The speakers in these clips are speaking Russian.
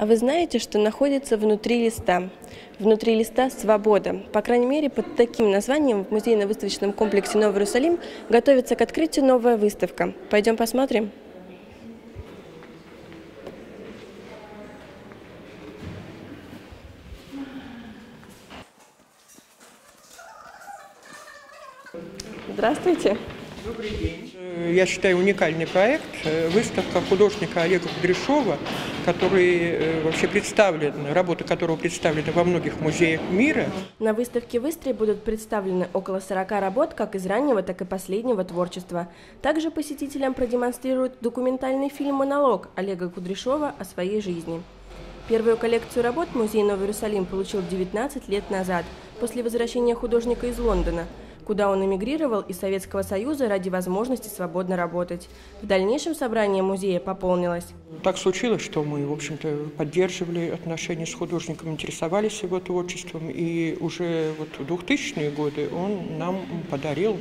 А вы знаете, что находится внутри листа? Внутри листа свобода. По крайней мере, под таким названием в музейно-выставочном комплексе Новый Иерусалим готовится к открытию новая выставка. Пойдем посмотрим? Здравствуйте. Добрый день. Я считаю, уникальный проект. Выставка художника Олега Кудряшова, который вообще представлен, работа которого представлены во многих музеях мира. На выставке в Истре будут представлены около 40 работ как из раннего, так и последнего творчества. Также посетителям продемонстрируют документальный фильм «Монолог» Олега Кудряшова о своей жизни. Первую коллекцию работ музей Новый Иерусалим получил 19 лет назад, после возвращения художника из Лондона, куда он эмигрировал из Советского Союза ради возможности свободно работать. В дальнейшем собрание музея пополнилось. Так случилось, что мы, в общем-то, поддерживали отношения с художником, интересовались его творчеством, и уже вот в 2000-е годы он нам подарил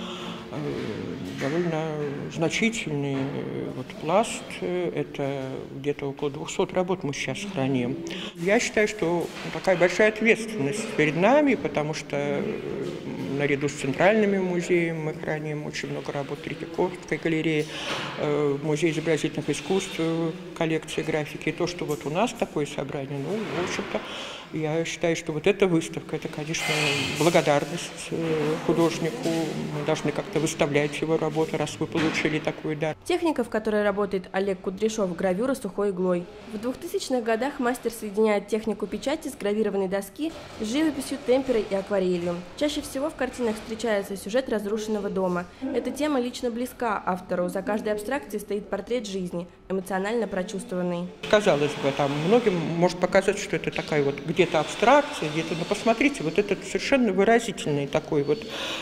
довольно значительный пласт. Это где-то около 200 работ мы сейчас храним. Я считаю, что такая большая ответственность перед нами, потому что наряду с центральными музеями мы храним очень много работ Третьяковской галереи, музей изобразительных искусств, коллекции графики. И то, что вот у нас такое собрание, в общем-то, я считаю, что вот эта выставка, это, конечно, благодарность художнику. Мы должны как-то выставлять его работу, раз вы получили такой дар. Техника, в которой работает Олег Кудряшов, гравюра сухой иглой. В 2000-х годах мастер соединяет технику печати с гравированной доски с живописью, темперой и акварелью. Чаще всего в картинах встречается сюжет разрушенного дома. Эта тема лично близка автору. За каждой абстракцией стоит портрет жизни, эмоционально прочувствованный. Казалось бы, там многим может показаться, что это такая вот где-то абстракция, где-то, но посмотрите, вот этот совершенно выразительный такой вот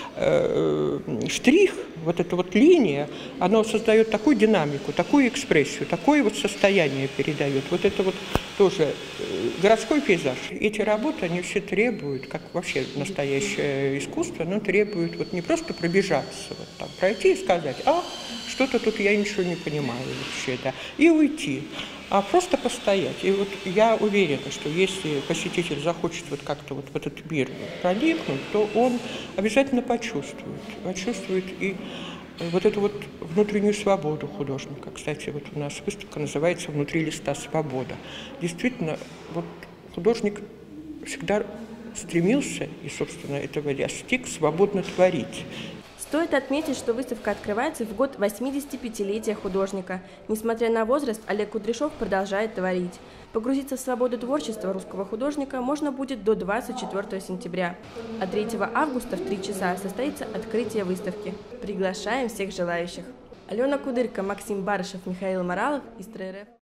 штрих, вот эта вот линия, она создает такую динамику, такую экспрессию, такое вот состояние передает. Вот это вот тоже городской пейзаж. Эти работы, они все требуют, как вообще настоящее искусство, оно требует вот не просто пробежаться, вот там, пройти и сказать, что-то тут я ничего не понимаю вообще, да, и уйти, а просто постоять. И вот я уверена, что если посетитель захочет вот как-то вот в этот мир проникнуть, то он обязательно почувствует и вот эту вот внутреннюю свободу художника. Кстати, вот у нас выставка называется «Внутри листа свобода». Действительно, вот художник всегда стремился, и, собственно, этого достиг, свободно творить. Стоит отметить, что выставка открывается в год 85-летия художника. Несмотря на возраст, Олег Кудряшов продолжает творить. Погрузиться в свободу творчества русского художника можно будет до 24 сентября. А 3 августа в 3 часа состоится открытие выставки. Приглашаем всех желающих. Алена Кудырка, Максим Барышев, Михаил Моралов, Истра РФ.